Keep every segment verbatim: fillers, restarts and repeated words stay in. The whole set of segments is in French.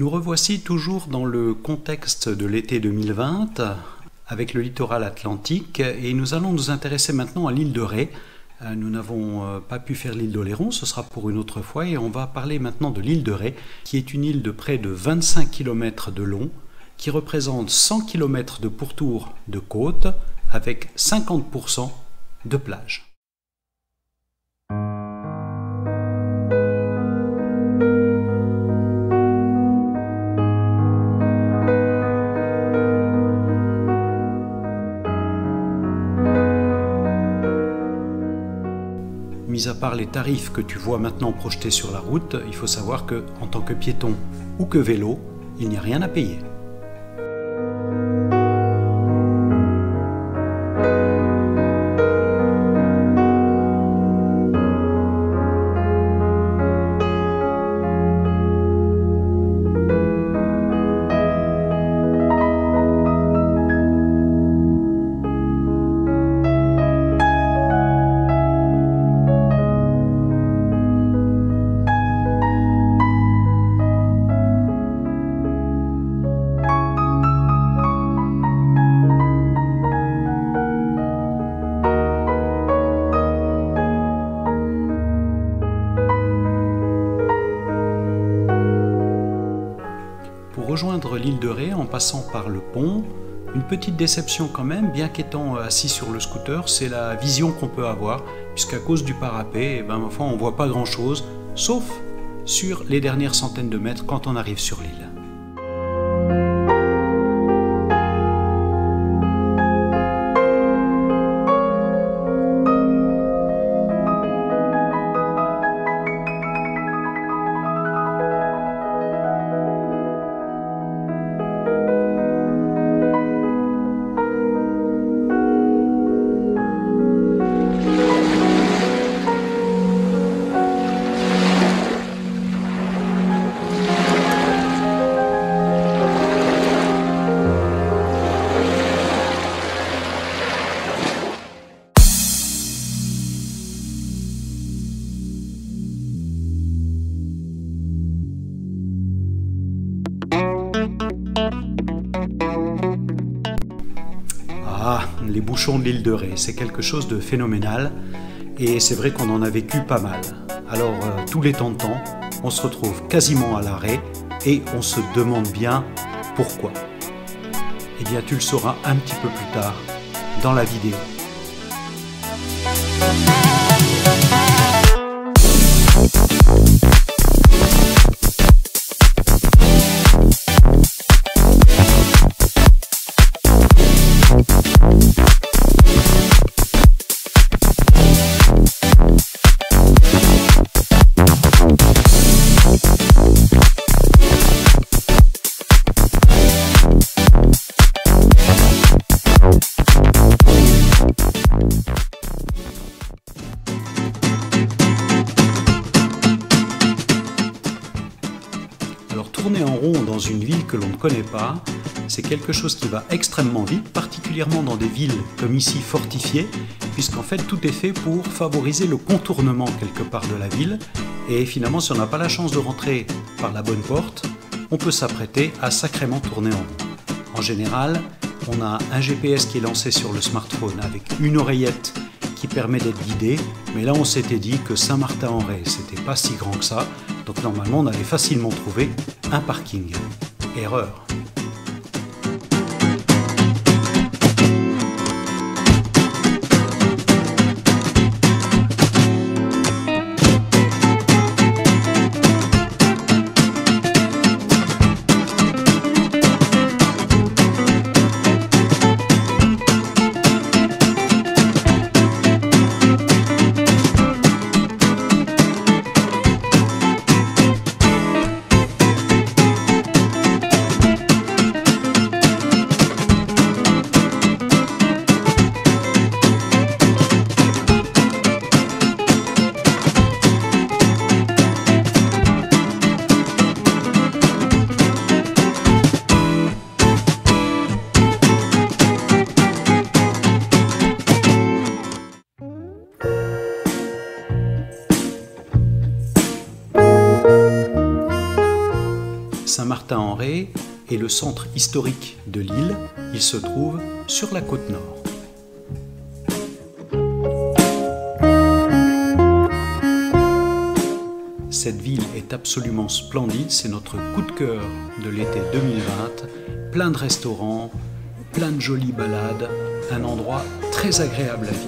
Nous revoici toujours dans le contexte de l'été deux mille vingt, avec le littoral atlantique, et nous allons nous intéresser maintenant à l'île de Ré. Nous n'avons pas pu faire l'île d'Oléron, ce sera pour une autre fois, et on va parler maintenant de l'île de Ré, qui est une île de près de vingt-cinq kilomètres de long, qui représente cent kilomètres de pourtour de côte, avec cinquante pour cent de plage. Mis à part les tarifs que tu vois maintenant projetés sur la route, il faut savoir que, en tant que piéton ou que vélo, il n'y a rien à payer. Pour rejoindre l'île de Ré en passant par le pont, une petite déception quand même, bien qu'étant assis sur le scooter, c'est la vision qu'on peut avoir, puisqu'à cause du parapet, eh ben, enfin, on ne voit pas grand chose, sauf sur les dernières centaines de mètres quand on arrive sur l'île. Ah, les bouchons de l'île de Ré, c'est quelque chose de phénoménal et c'est vrai qu'on en a vécu pas mal. Alors, euh, tous les temps de temps, on se retrouve quasiment à l'arrêt et on se demande bien pourquoi. Eh bien, tu le sauras un petit peu plus tard dans la vidéo. Tourner en rond dans une ville que l'on ne connaît pas, c'est quelque chose qui va extrêmement vite, particulièrement dans des villes comme ici fortifiées, puisqu'en fait tout est fait pour favoriser le contournement quelque part de la ville, et finalement si on n'a pas la chance de rentrer par la bonne porte, on peut s'apprêter à sacrément tourner en rond. En général, on a un G P S qui est lancé sur le smartphone avec une oreillette qui permet d'être guidé, mais là on s'était dit que Saint-Martin-en-Ré c'était pas si grand que ça, donc normalement on allait facilement trouver un parking. Erreur. Saint-Martin-en-Ré est le centre historique de l'île. Il se trouve sur la côte nord. Cette ville est absolument splendide, c'est notre coup de cœur de l'été deux mille vingt. Plein de restaurants, plein de jolies balades, un endroit très agréable à vivre.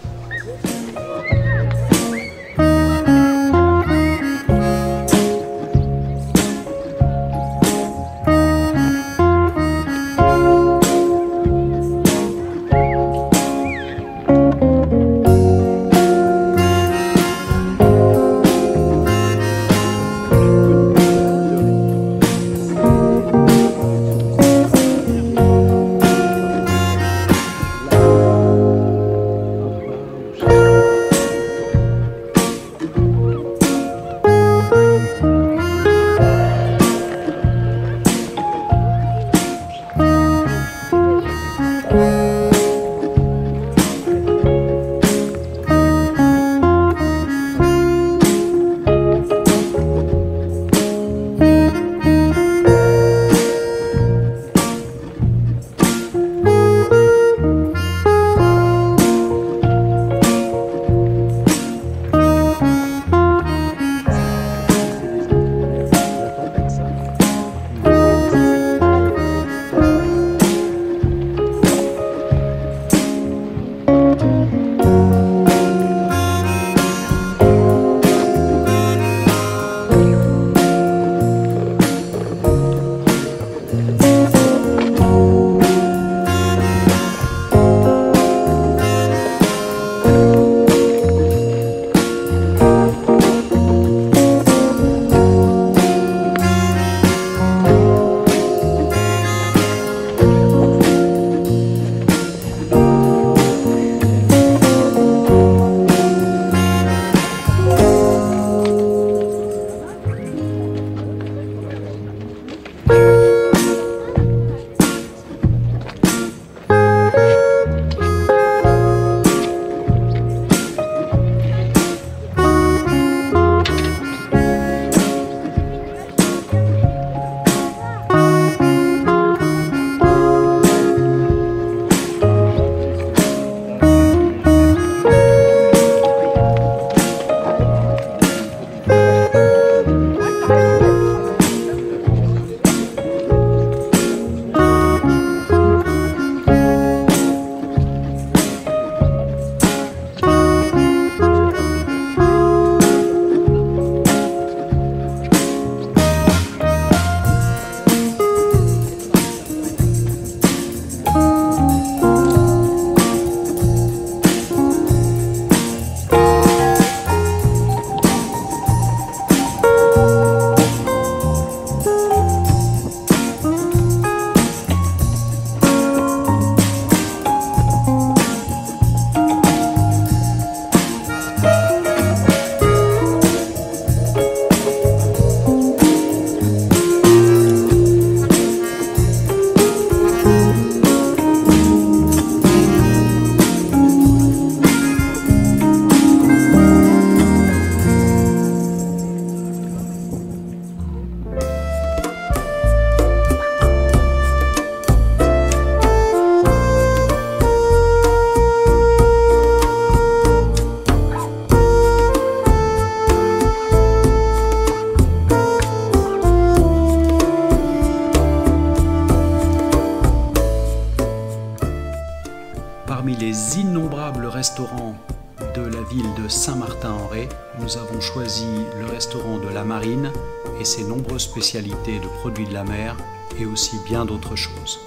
Parmi les innombrables restaurants de la ville de Saint-Martin-en-Ré, nous avons choisi le restaurant de la Marine et ses nombreuses spécialités de produits de la mer et aussi bien d'autres choses.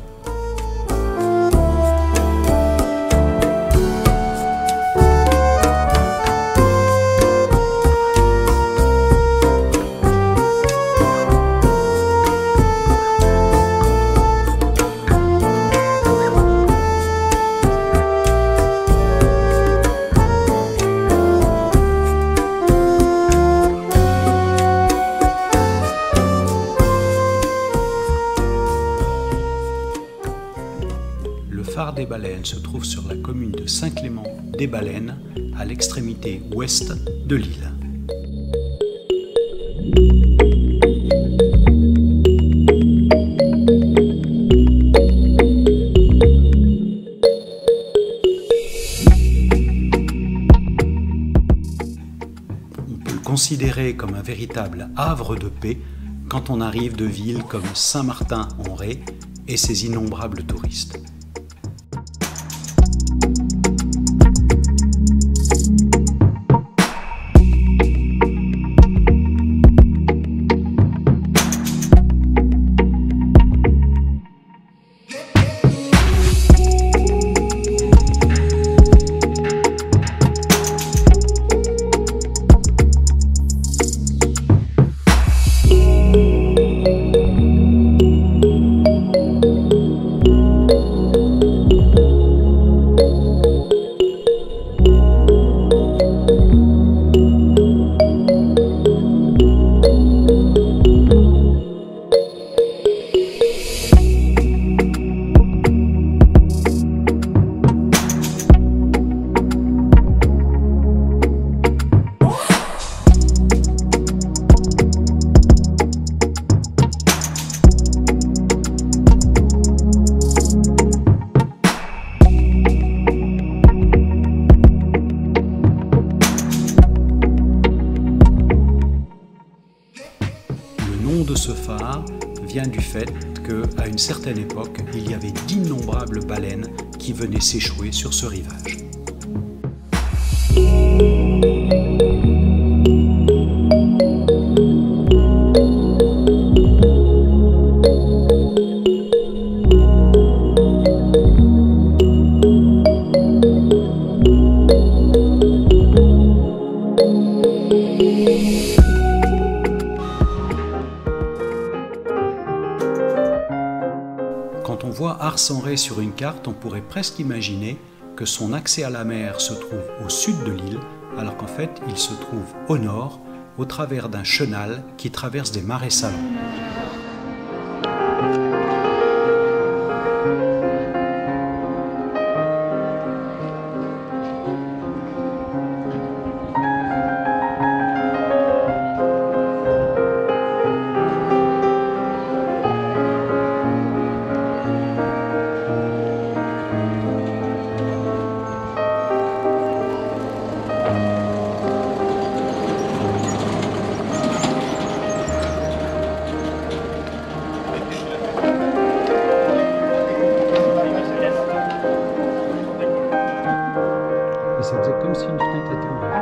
Le phare des Baleines se trouve sur la commune de Saint-Clément-des-Baleines, à l'extrémité ouest de l'île. considéré comme un véritable havre de paix quand on arrive de villes comme Saint-Martin-en-Ré et ses innombrables touristes. De ce phare vient du fait qu'à une certaine époque, il y avait d'innombrables baleines qui venaient s'échouer sur ce rivage. Quand on voit Ars-en-Ré sur une carte, on pourrait presque imaginer que son accès à la mer se trouve au sud de l'île, alors qu'en fait il se trouve au nord, au travers d'un chenal qui traverse des marais salants. Ça faisait comme si une fenêtre était ouverte.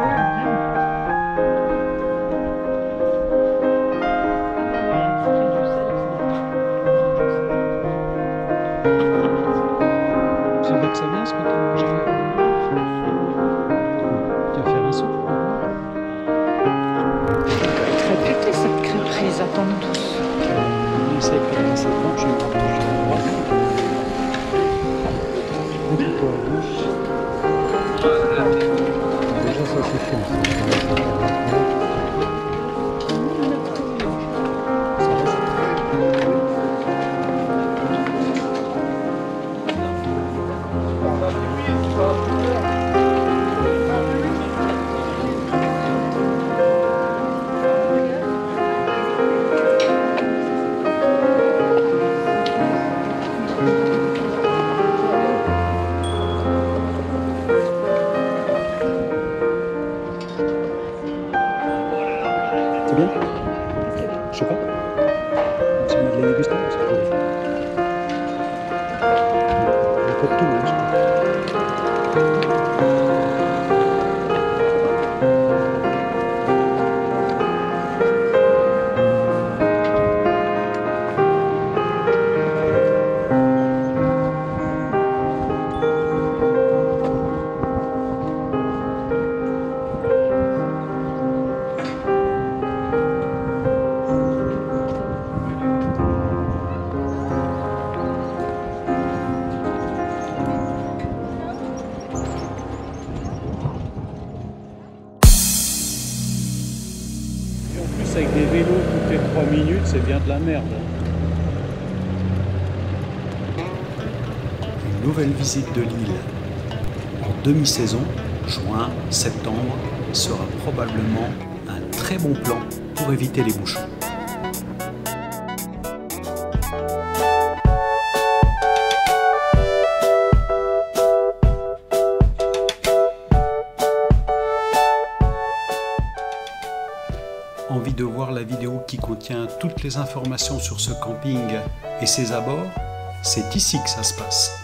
C'est vrai que ça vient ce que tu as mangé. Tu vas faire un saut. Très pété cette crêperie, ils attendent tous. On essaie de faire cette planche et on partage à droite. Beaucoup à gauche. Déjà ça suffit. C'est bien? Je sais pas. C'est bien de les déguster, c'est pas bien. Il y a pas de tout, hein, je crois. Avec des vélos toutes les trois minutes, c'est bien de la merde. Une nouvelle visite de l'île en demi-saison, juin, septembre, sera probablement un très bon plan pour éviter les bouchons. envie de voir la vidéo qui contient toutes les informations sur ce camping et ses abords, c'est ici que ça se passe.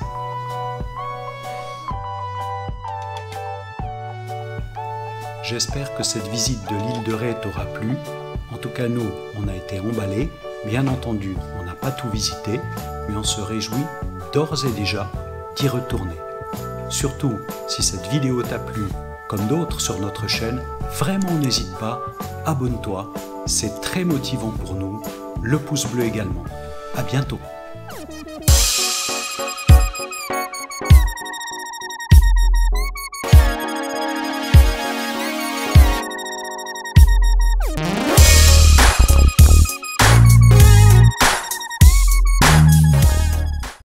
J'espère que cette visite de l'île de Ré t'aura plu. En tout cas, nous, on a été emballés. Bien entendu, on n'a pas tout visité, mais on se réjouit d'ores et déjà d'y retourner. Surtout, si cette vidéo t'a plu, comme d'autres sur notre chaîne, vraiment n'hésite pas, abonne-toi, c'est très motivant pour nous, le pouce bleu également. À bientôt.